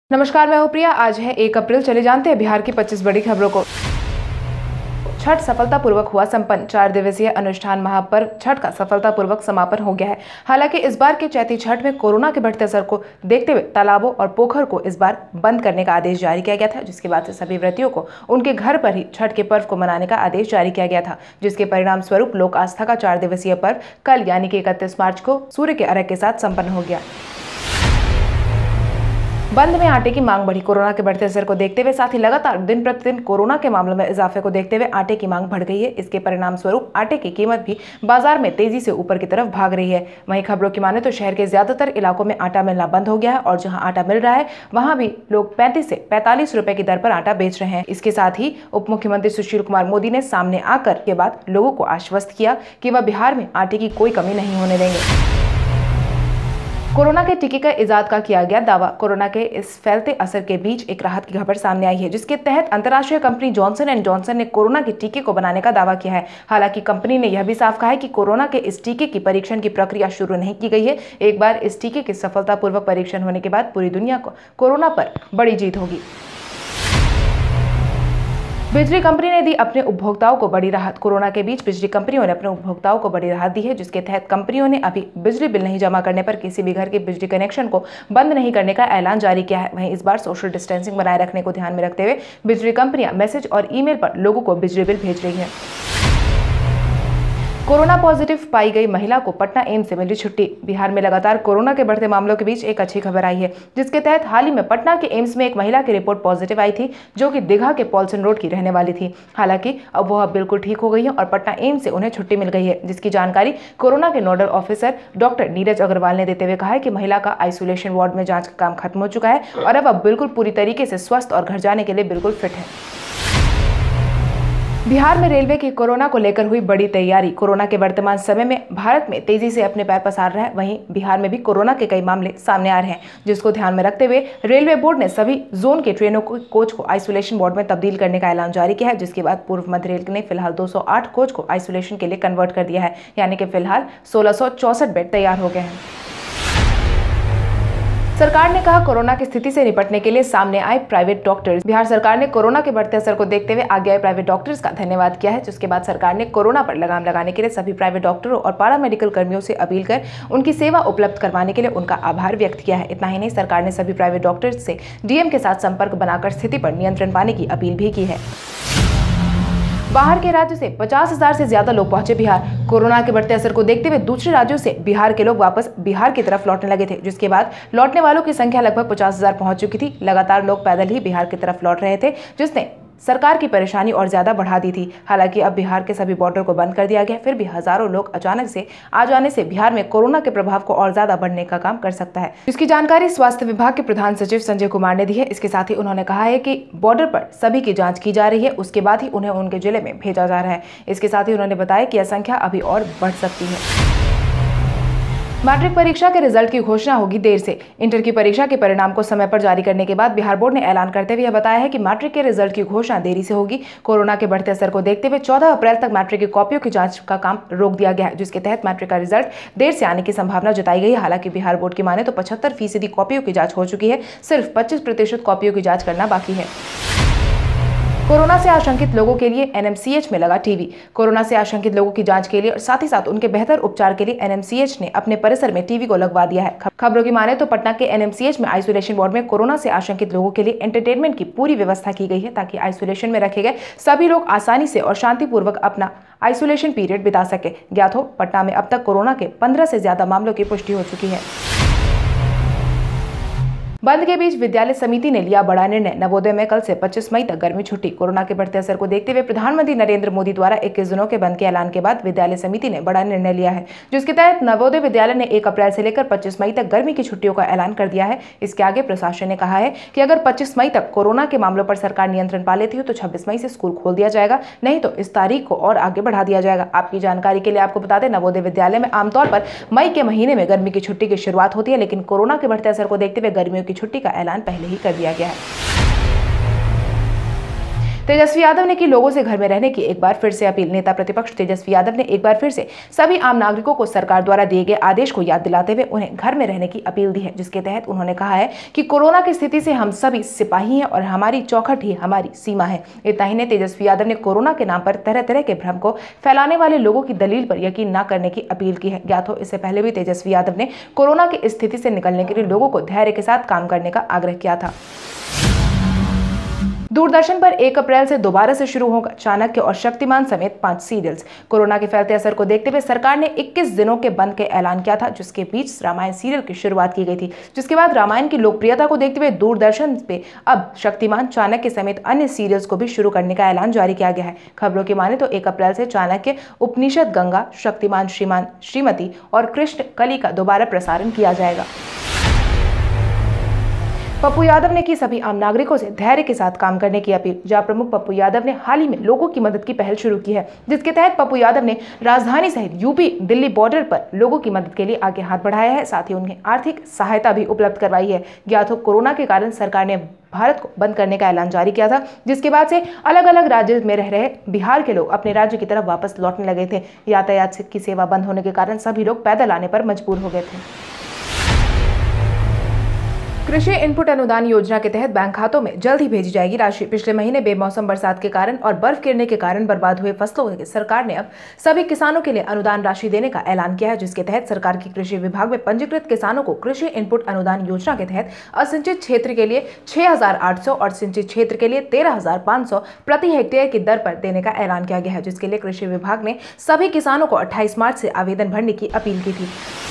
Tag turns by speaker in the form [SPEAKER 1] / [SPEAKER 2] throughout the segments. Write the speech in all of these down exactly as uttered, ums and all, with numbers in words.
[SPEAKER 1] नमस्कार, मैं हूं प्रिया। आज है एक अप्रैल। चले जानते हैं बिहार की पच्चीस बड़ी खबरों को। छठ सफलतापूर्वक हुआ संपन्न। चार दिवसीय अनुष्ठान महापर्व छठ का सफलतापूर्वक समापन हो गया है। हालांकि इस बार के चैती छठ में कोरोना के बढ़ते असर को देखते हुए तालाबों और पोखर को इस बार बंद करने का आदेश जारी किया गया था, जिसके बाद से सभी व्रतियों को उनके घर पर ही छठ के पर्व को मनाने का आदेश जारी किया गया था, जिसके परिणाम स्वरूप लोक आस्था का चार दिवसीय पर्व कल यानी कि इकतीस मार्च को सूर्य के अर्घ्य के साथ संपन्न हो गया। बंद में आटे की मांग बढ़ी। कोरोना के बढ़ते असर को देखते हुए साथ ही लगातार दिन प्रतिदिन कोरोना के मामलों में इजाफे को देखते हुए आटे की मांग बढ़ गई है। इसके परिणाम स्वरूप आटे की कीमत भी बाजार में तेजी से ऊपर की तरफ भाग रही है। वहीं खबरों की माने तो शहर के ज्यादातर इलाकों में आटा मिलना बंद हो गया है और जहां आटा मिल रहा है वहां भी लोग पैंतीस से पैंतालीस रुपए की दर पर आटा बेच रहे हैं। इसके साथ ही उप मुख्यमंत्री सुशील कुमार मोदी ने सामने आकर के बाद लोगों को आश्वस्त किया कि वह बिहार में आटे की कोई कमी नहीं होने देंगे। कोरोना के टीके का इजाद का किया गया दावा। कोरोना के इस फैलते असर के बीच एक राहत की खबर सामने आई है, जिसके तहत अंतर्राष्ट्रीय कंपनी जॉनसन एंड जॉनसन ने कोरोना के टीके को बनाने का दावा किया है। हालांकि कंपनी ने यह भी साफ कहा है कि कोरोना के इस टीके की परीक्षण की प्रक्रिया शुरू नहीं की गई है। एक बार इस टीके के सफलतापूर्वक परीक्षण होने के बाद पूरी दुनिया को कोरोना पर बड़ी जीत होगी। बिजली कंपनी ने दी अपने उपभोक्ताओं को बड़ी राहत। कोरोना के बीच बिजली कंपनियों ने अपने उपभोक्ताओं को बड़ी राहत दी है, जिसके तहत कंपनियों ने अभी बिजली बिल नहीं जमा करने पर किसी भी घर के बिजली कनेक्शन को बंद नहीं करने का ऐलान जारी किया है। वहीं इस बार सोशल डिस्टेंसिंग बनाए रखने को ध्यान में रखते हुए बिजली कंपनियां मैसेज और ईमेल पर लोगों को बिजली बिल भेज रही है। कोरोना पॉजिटिव पाई गई महिला को पटना एम्स से मिली छुट्टी। बिहार में लगातार कोरोना के बढ़ते मामलों के बीच एक अच्छी खबर आई है, जिसके तहत हाल ही में पटना के एम्स में एक महिला की रिपोर्ट पॉजिटिव आई थी, जो कि दीघा के पॉल्सन रोड की रहने वाली थी। हालांकि अब वह बिल्कुल ठीक हो गई है और पटना एम्स से उन्हें छुट्टी मिल गई है, जिसकी जानकारी कोरोना के nodal officer doctor Neeraj Agarwal ने देते हुए कहा है कि महिला का आइसोलेशन वार्ड में जाँच का काम खत्म हो चुका है और अब अब बिल्कुल पूरी तरीके से स्वस्थ और घर जाने के लिए बिल्कुल फिट है। बिहार में रेलवे की कोरोना को लेकर हुई बड़ी तैयारी। कोरोना के वर्तमान समय में भारत में तेजी से अपने पैर पसार रहा है। वहीं बिहार में भी कोरोना के कई मामले सामने आ रहे हैं, जिसको ध्यान में रखते हुए रेलवे बोर्ड ने सभी जोन के ट्रेनों को कोच को आइसोलेशन वार्ड में तब्दील करने का ऐलान जारी किया है, जिसके बाद पूर्व मध्य रेल ने फिलहाल दो सौ आठ कोच को आइसोलेशन के लिए कन्वर्ट कर दिया है, यानी कि फिलहाल सोलह सौ चौसठ बेड तैयार हो गए हैं। सरकार ने कहा कोरोना की स्थिति से निपटने के लिए सामने आए प्राइवेट डॉक्टर्स। बिहार सरकार ने कोरोना के बढ़ते असर को देखते हुए आगे आए प्राइवेट डॉक्टर्स का धन्यवाद किया है, जिसके बाद सरकार ने कोरोना पर लगाम लगाने के लिए सभी प्राइवेट डॉक्टरों और पारा मेडिकल कर्मियों से अपील कर उनकी सेवा उपलब्ध करवाने के लिए उनका आभार व्यक्त किया है। इतना ही नहीं, सरकार ने सभी प्राइवेट डॉक्टर्स से डीएम के साथ संपर्क बनाकर स्थिति पर नियंत्रण पाने की अपील भी की है। बाहर के राज्य से पचास हजार से ज्यादा लोग पहुंचे बिहार। कोरोना के बढ़ते असर को देखते हुए दूसरे राज्यों से बिहार के लोग वापस बिहार की तरफ लौटने लगे थे, जिसके बाद लौटने वालों की संख्या लगभग पचास हजार पहुंच चुकी थी। लगातार लोग पैदल ही बिहार की तरफ लौट रहे थे, जिसने सरकार की परेशानी और ज्यादा बढ़ा दी थी। हालांकि अब बिहार के सभी बॉर्डर को बंद कर दिया गया, फिर भी हजारों लोग अचानक से आ जाने से बिहार में कोरोना के प्रभाव को और ज्यादा बढ़ने का काम कर सकता है, जिसकी जानकारी स्वास्थ्य विभाग के प्रधान सचिव संजय कुमार ने दी है। इसके साथ ही उन्होंने कहा है कि बॉर्डर पर सभी की जाँच की जा रही है, उसके बाद ही उन्हें उनके जिले में भेजा जा रहा है। इसके साथ ही उन्होंने बताया कि यह संख्या अभी और बढ़ सकती है। मैट्रिक परीक्षा के रिजल्ट की घोषणा होगी देर से। इंटर की परीक्षा के परिणाम को समय पर जारी करने के बाद बिहार बोर्ड ने ऐलान करते हुए यह बताया है कि मैट्रिक के रिजल्ट की घोषणा देरी से होगी। कोरोना के बढ़ते असर को देखते हुए चौदह अप्रैल तक मैट्रिक की कॉपियों की जांच का काम रोक दिया गया है, जिसके तहत मैट्रिक का रिजल्ट देर से आने की संभावना जताई गई है। हालांकि बिहार बोर्ड की माने तो पचहत्तर फीसदी कॉपियों की जाँच हो चुकी है, सिर्फ पच्चीस प्रतिशत कॉपियों की जाँच करना बाकी है। कोरोना से आशंकित लोगों के लिए एनएमसीएच में लगा टीवी। कोरोना से आशंकित लोगों की जांच के लिए और साथ ही साथ उनके बेहतर उपचार के लिए एनएमसीएच ने अपने परिसर में टीवी को लगवा दिया है। खबरों की माने तो पटना के एनएमसीएच में आइसोलेशन वार्ड में कोरोना से आशंकित लोगों के लिए एंटरटेनमेंट की पूरी व्यवस्था की गई है, ताकि आइसोलेशन में रखे गए सभी लोग आसानी से और शांतिपूर्वक अपना आइसोलेशन पीरियड बिता सके। ज्ञात हो, पटना में अब तक कोरोना के पंद्रह से ज्यादा मामलों की पुष्टि हो चुकी है। बंद के बीच विद्यालय समिति ने लिया बड़ा निर्णय। नवोदय में कल से पच्चीस मई तक गर्मी छुट्टी। कोरोना के बढ़ते असर को देखते हुए प्रधानमंत्री नरेंद्र मोदी द्वारा इक्कीस दिनों के बंद के ऐलान के बाद विद्यालय समिति ने बड़ा निर्णय लिया है, जिसके तहत नवोदय विद्यालय ने एक अप्रैल से लेकर पच्चीस मई तक गर्मी की छुट्टियों का ऐलान कर दिया है। इसके आगे प्रशासन ने कहा है कि अगर पच्चीस मई तक कोरोना के मामलों पर सरकार नियंत्रण पा लेती हो तो छब्बीस मई से स्कूल खोल दिया जाएगा, नहीं तो इस तारीख को और आगे बढ़ा दिया जाएगा। आपकी जानकारी के लिए आपको बता दें, नवोदय विद्यालय में आमतौर पर मई के महीने में गर्मी की छुट्टी की शुरुआत होती है, लेकिन कोरोना के बढ़ते असर को देखते हुए गर्मियों की छुट्टी का ऐलान पहले ही कर दिया गया है। तेजस्वी यादव ने की लोगों से घर में रहने की एक बार फिर से अपील। नेता प्रतिपक्ष तेजस्वी यादव ने एक बार फिर से सभी आम नागरिकों को सरकार द्वारा दिए गए आदेश को याद दिलाते हुए उन्हें घर में रहने की अपील दी है, जिसके तहत उन्होंने कहा है कि कोरोना की स्थिति से हम सभी सिपाही हैं और हमारी चौखट ही हमारी सीमा है। इतना ही नहीं, तेजस्वी यादव ने कोरोना के नाम पर तरह तरह के भ्रम को फैलाने वाले लोगों की दलील पर यकीन न करने की अपील की है। ज्ञात हो, इससे पहले भी तेजस्वी यादव ने कोरोना की स्थिति से निकलने के लिए लोगों को धैर्य के साथ काम करने का आग्रह किया था। दूरदर्शन पर एक अप्रैल से दोबारा से शुरू होगा चाणक्य और शक्तिमान समेत पांच सीरियल्स। कोरोना के फैलते असर को देखते हुए सरकार ने इक्कीस दिनों के बंद के ऐलान किया था, जिसके बीच रामायण सीरियल की शुरुआत की गई थी। जिसके बाद रामायण की लोकप्रियता को देखते हुए दूरदर्शन पे अब शक्तिमान, चाणक्य समेत अन्य सीरियल्स को भी शुरू करने का ऐलान जारी किया गया है। खबरों की माने तो एक अप्रैल से चाणक्य, उपनिषद गंगा, शक्तिमान श्रीमान श्रीमती और कृष्ण कली का दोबारा प्रसारण किया जाएगा। पप्पू यादव ने की सभी आम नागरिकों से धैर्य के साथ काम करने की अपील। जहां प्रमुख पप्पू यादव ने हाल ही में लोगों की मदद की पहल शुरू की है, जिसके तहत पप्पू यादव ने राजधानी सहित यूपी दिल्ली बॉर्डर पर लोगों की मदद के लिए आगे हाथ बढ़ाया है। साथ ही उन्हें आर्थिक सहायता भी उपलब्ध करवाई है। ज्ञात हो, कोरोना के कारण सरकार ने भारत को बंद करने का ऐलान जारी किया था, जिसके बाद से अलग अलग राज्य में रह रहे बिहार के लोग अपने राज्य की तरफ वापस लौटने लगे थे। यातायात की सेवा बंद होने के कारण सभी लोग पैदल आने पर मजबूर हो गए थे। कृषि इनपुट अनुदान योजना के तहत बैंक खातों में जल्द ही भेजी जाएगी राशि। पिछले महीने बेमौसम बरसात के कारण और बर्फ गिरने के कारण बर्बाद हुए फसलों के सरकार ने अब सभी किसानों के लिए अनुदान राशि देने का ऐलान किया है, जिसके तहत सरकार की कृषि विभाग में पंजीकृत किसानों को कृषि इनपुट अनुदान योजना के तहत असिंचित क्षेत्र के लिए छह हजार आठ सौ और सिंचित क्षेत्र के लिए तेरह हजार पाँच सौ प्रति हेक्टेयर की दर पर देने का ऐलान किया गया है, जिसके लिए कृषि विभाग ने सभी किसानों को अट्ठाईस मार्च से आवेदन भरने की अपील की थी।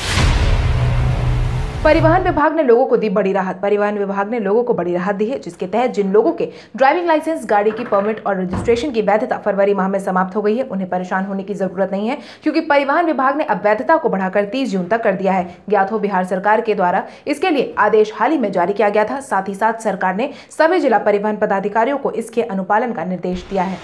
[SPEAKER 1] परिवहन विभाग ने लोगों को दी बड़ी राहत। परिवहन विभाग ने लोगों को बड़ी राहत दी है, जिसके तहत जिन लोगों के ड्राइविंग लाइसेंस, गाड़ी की परमिट और रजिस्ट्रेशन की वैधता फरवरी माह में समाप्त हो गई है, उन्हें परेशान होने की जरूरत नहीं है, क्योंकि परिवहन विभाग ने अब वैधता को बढ़ाकर तीस जून तक कर दिया है। ज्ञात हो, बिहार सरकार के द्वारा इसके लिए आदेश हाल ही में जारी किया गया था। साथ ही साथ सरकार ने सभी जिला परिवहन पदाधिकारियों को इसके अनुपालन का निर्देश दिया है।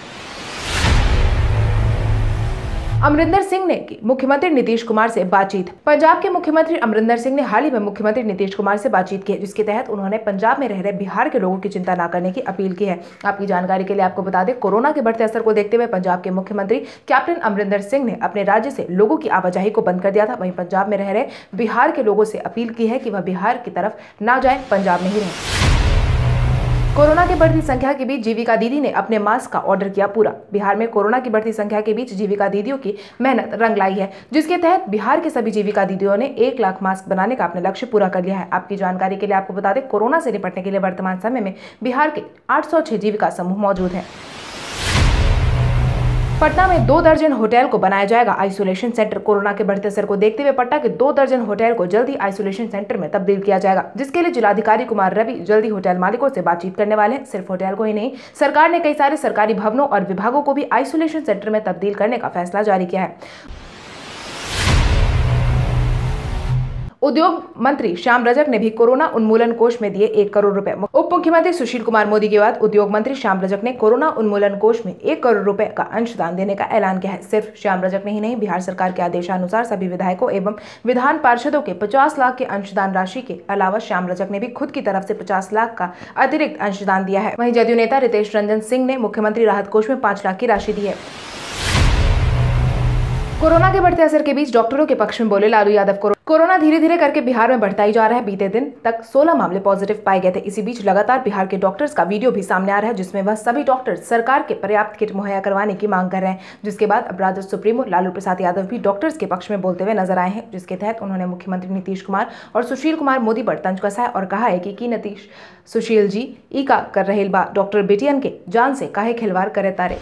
[SPEAKER 1] अमरिंदर सिंह ने की मुख्यमंत्री नीतीश कुमार से बातचीत। पंजाब के मुख्यमंत्री अमरिंदर सिंह ने हाल ही में मुख्यमंत्री नीतीश कुमार से बातचीत की, जिसके तहत उन्होंने पंजाब में रह रहे बिहार के लोगों की चिंता न करने की अपील की है। आपकी जानकारी के लिए आपको बता दें, कोरोना के बढ़ते असर को देखते हुए पंजाब के मुख्यमंत्री कैप्टन अमरिंदर सिंह ने अपने राज्य से लोगों की आवाजाही को बंद कर दिया था। वहीं पंजाब में रह रहे बिहार के लोगों से अपील की है कि वह बिहार की तरफ न जाए, पंजाब में ही रहे। कोरोना की बढ़ती संख्या के बीच जीविका दीदी ने अपने मास्क का ऑर्डर किया पूरा। बिहार में कोरोना की बढ़ती संख्या के बीच जीविका दीदियों की मेहनत रंग लाई है, जिसके तहत बिहार के सभी जीविका दीदियों ने एक लाख मास्क बनाने का अपना लक्ष्य पूरा कर लिया है। आपकी जानकारी के लिए आपको बता दें, कोरोना से निपटने के लिए वर्तमान समय में बिहार के आठ सौ छह जीविका समूह मौजूद हैं। पटना में दो दर्जन होटल को बनाया जाएगा आइसोलेशन सेंटर। कोरोना के बढ़ते असर को देखते हुए पटना के दो दर्जन होटल को जल्द ही आइसोलेशन सेंटर में तब्दील किया जाएगा, जिसके लिए जिलाधिकारी कुमार रवि जल्द ही होटल मालिकों से बातचीत करने वाले हैं। सिर्फ होटल को ही नहीं, सरकार ने कई सारे सरकारी भवनों और विभागों को भी आइसोलेशन सेंटर में तब्दील करने का फैसला जारी किया है। उद्योग मंत्री श्याम रजक ने भी कोरोना उन्मूलन कोष में दिए एक करोड़ रुपए। उप मुख्यमंत्री सुशील कुमार मोदी के बाद उद्योग मंत्री श्याम रजक ने कोरोना उन्मूलन कोष में एक करोड़ रुपए का अंशदान देने का ऐलान किया है। सिर्फ श्याम रजक ने ही नहीं, बिहार सरकार के आदेशानुसार सभी विधायकों एवं विधान पार्षदों के पचास लाख के अंशदान राशि के अलावा श्याम रजक ने भी खुद की तरफ से पचास लाख का अतिरिक्त अंशदान दिया है। वहीं जदयू नेता रितेश रंजन सिंह ने मुख्यमंत्री राहत कोष में पांच लाख की राशि दी है। कोरोना के बढ़ते असर के बीच डॉक्टरों के पक्ष में बोले लालू यादव। कोरोना धीरे धीरे करके बिहार में बढ़ता ही जा रहा है। बीते दिन तक सोलह मामले पॉजिटिव पाए गए थे। इसी बीच लगातार बिहार के डॉक्टर्स का वीडियो भी सामने आ रहा है, जिसमें वह सभी डॉक्टर सरकार के पर्याप्त किट मुहैया करवाने की मांग कर रहे हैं। जिसके बाद अब राजद सुप्रीमो लालू प्रसाद यादव भी डॉक्टर्स के पक्ष में बोलते हुए नजर आए हैं, जिसके तहत उन्होंने मुख्यमंत्री नीतीश कुमार और सुशील कुमार मोदी पर तंज कसा है और कहा है कि, कि नीतीश सुशील जी ई का कर रहे बा डॉक्टर बेटियन के जान से काहे खिलवाड़ करे तारे।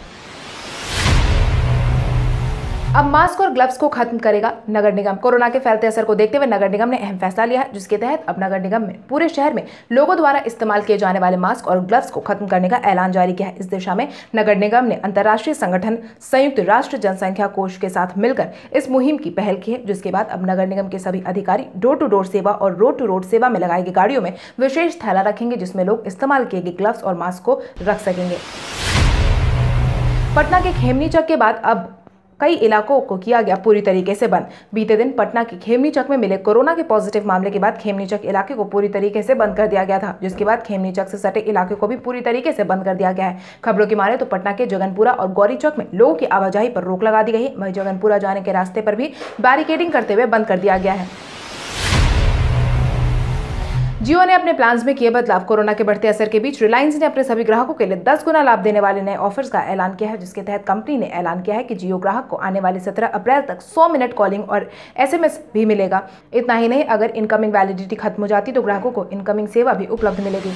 [SPEAKER 1] अब मास्क और ग्लव्स को खत्म करेगा नगर निगम। कोरोना के फैलते असर को देखते हुए नगर निगम ने अहम फैसला लिया है, जिसके तहत अब नगर निगम में पूरे शहर में लोगों द्वारा इस्तेमाल किए जाने वाले मास्क और ग्लव्स को खत्म करने का ऐलान जारी किया है। इस दिशा में नगर निगम ने अंतर्राष्ट्रीय संगठन संयुक्त राष्ट्र जनसंख्या कोष के साथ मिलकर इस मुहिम की पहल की है। जिसके बाद अब नगर निगम के सभी अधिकारी डोर टू डोर सेवा और रोड टू रोड सेवा में लगाई गई गाड़ियों में विशेष थैला रखेंगे, जिसमें लोग इस्तेमाल किए गए ग्लव्स और मास्क को रख सकेंगे। पटना के खेमनीचक के बाद अब कई इलाकों को किया गया पूरी तरीके से बंद। बीते दिन पटना के खेमनीचक में मिले कोरोना के पॉजिटिव मामले के बाद खेमनीचक इलाके को पूरी तरीके से बंद कर दिया गया था, जिसके बाद खेमनीचक से सटे इलाके को भी पूरी तरीके से बंद कर दिया गया है। खबरों की माने तो पटना के जगनपुरा और गौरी चौक में लोगों की आवाजाही पर रोक लगा दी गई है। वहीं जगनपुरा जाने के रास्ते पर भी बैरिकेडिंग करते हुए बंद कर दिया गया है। जियो ने अपने प्लान्स में किए बदलाव। कोरोना के बढ़ते असर के बीच रिलायंस ने अपने सभी ग्राहकों के लिए दस गुना लाभ देने वाले नए ऑफर्स का ऐलान किया है, जिसके तहत कंपनी ने ऐलान किया है कि जियो ग्राहक को आने वाले सत्रह अप्रैल तक सौ मिनट कॉलिंग और एसएमएस भी मिलेगा। इतना ही नहीं, अगर इनकमिंग वैलिडिटी खत्म हो जाती तो ग्राहकों को इनकमिंग सेवा भी उपलब्ध मिलेगी।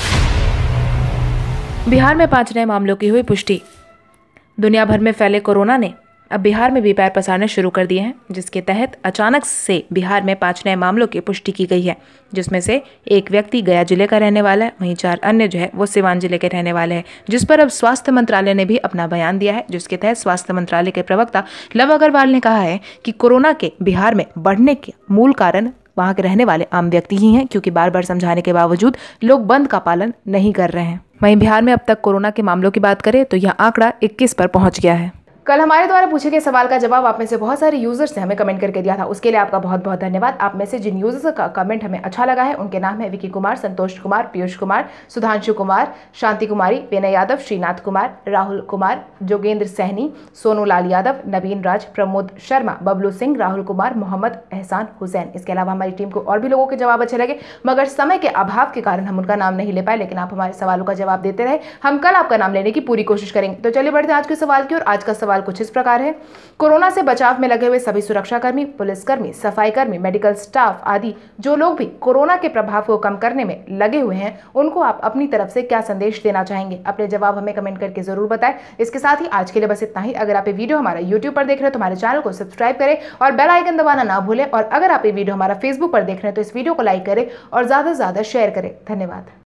[SPEAKER 1] बिहार में पांच नए मामलों की हुई पुष्टि। दुनिया भर में फैले कोरोना ने अब बिहार में भी पैर पसारने शुरू कर दिए हैं, जिसके तहत अचानक से बिहार में पांच नए मामलों की पुष्टि की गई है, जिसमें से एक व्यक्ति गया जिले का रहने वाला है, वहीं चार अन्य जो है वो सिवान जिले के रहने वाले हैं, जिस पर अब स्वास्थ्य मंत्रालय ने भी अपना बयान दिया है, जिसके तहत स्वास्थ्य मंत्रालय के प्रवक्ता लव अग्रवाल ने कहा है कि कोरोना के बिहार में बढ़ने के मूल कारण वहां के रहने वाले आम व्यक्ति ही हैं, क्योंकि बार बार समझाने के बावजूद लोग बंद का पालन नहीं कर रहे हैं। वहीं बिहार में अब तक कोरोना के मामलों की बात करें तो यह आंकड़ा इक्कीस पर पहुंच गया है। कल हमारे द्वारा पूछे गए सवाल का जवाब आप में से बहुत सारे यूजर्स ने हमें कमेंट करके दिया था, उसके लिए आपका बहुत बहुत धन्यवाद। आप में से जिन यूजर्स का कमेंट हमें अच्छा लगा है उनके नाम है विकी कुमार, संतोष कुमार, पीयूष कुमार, सुधांशु कुमार, शांति कुमारी, विनय यादव, श्रीनाथ कुमार, राहुल कुमार, जोगेंद्र सहनी, सोनू लाल यादव, नवीन राज, प्रमोद शर्मा, बबलू सिंह, राहुल कुमार, मोहम्मद एहसान हुसैन। इसके अलावा हमारी टीम को और भी लोगों के जवाब अच्छे लगे, मगर समय के अभाव के कारण हम उनका नाम नहीं ले पाए, लेकिन आप हमारे सवालों का जवाब देते रहे। हम कल आपका नाम लेने की पूरी कोशिश करेंगे। तो चलिए बढ़ते हैं आज के सवाल की ओर। आज का सवाल कुछ इस प्रकार है। कोरोना से बचाव में लगे हुए सभी सुरक्षाकर्मी, पुलिसकर्मी, सफाईकर्मी, मेडिकल स्टाफ आदि जो लोग भी कोरोना के प्रभाव को कम करने में लगे हुए हैं, उनको आप अपनी तरफ से क्या संदेश देना चाहेंगे? अपने जवाब हमें कमेंट करके जरूर बताएं। इसके साथ ही आज के लिए बस इतना ही। अगर आप ये वीडियो हमारा यूट्यूब पर देख रहे हैं तो हमारे चैनल को सब्सक्राइब करें और बेल आइकन दबाना ना भूलें। और अगर आप ये वीडियो हमारा फेसबुक पर देख रहे हैं तो इस वीडियो को लाइक करें और ज्यादा से ज्यादा शेयर करें। धन्यवाद।